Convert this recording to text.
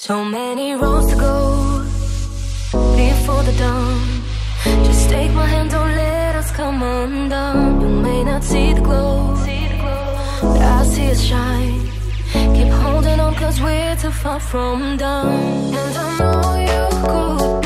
So many roads to go before the dawn. Just take my hand, don't let us come undone. You may not see the glow, but I see it shine. Keep holding on, cause we're too far from done. And I know you could